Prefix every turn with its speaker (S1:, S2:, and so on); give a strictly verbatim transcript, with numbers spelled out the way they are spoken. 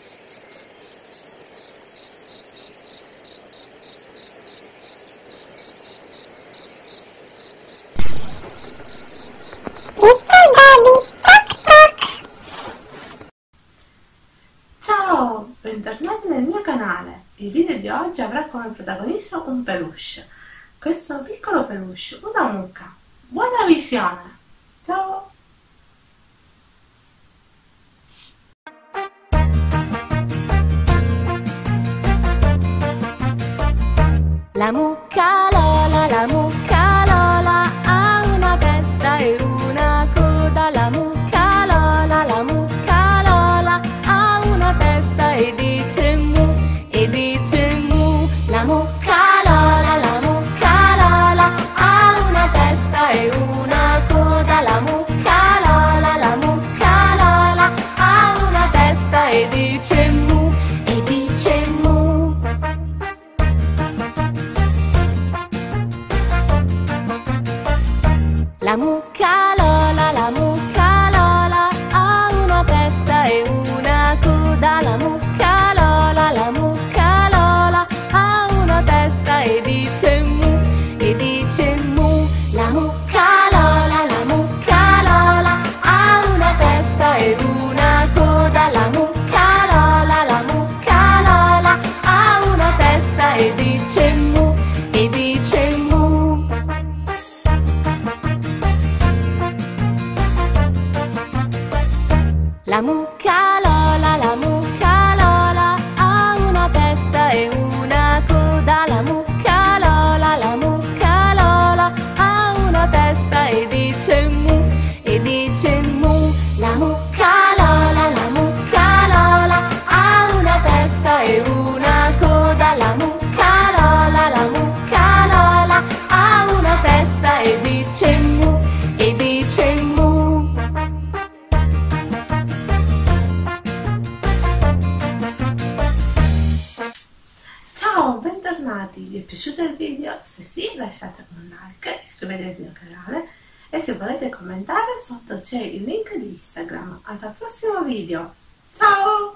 S1: Ciao, bentornati nel mio canale. Il video di oggi avrà come protagonista un peluche. Questo piccolo peluche, una mucca. Buona visione! Ciao!
S2: La mucca Lola, la mucca Lola ha una testa e una coda. La mucca Lola, la mucca Lola ha una testa e dice mu, e dice mu. La mucca Lola, la mucca Lola ha una testa e una coda. La mucca Lola, la mucca Lola ha una testa e dice mu, e dice mu. La mucca Lola, la mucca Lola ha una testa e una coda. La mucca Lola, la mucca Lola ha una testa e dice mu, e dice mu. La mucca Lola, la mucca Lola ha una testa e una coda. La mucca Lola, la mucca Lola ha una testa e dice mu, e dice mu. La mucca Lola, la mucca Lola ha una testa e una coda. La mucca Lola, la mucca Lola ha una testa e dice mu, e dice mu. La mucca Lola, la mucca Lola ha una testa e una coda. La mucca Lola, la mucca Lola ha una testa e dice mu, e dice mu.
S1: Ciao, bentornati! Vi è piaciuto il video? Se sì, lasciate un like, iscrivetevi al mio canale e se volete commentare sotto c'è il link di Instagram. Al prossimo video! Ciao!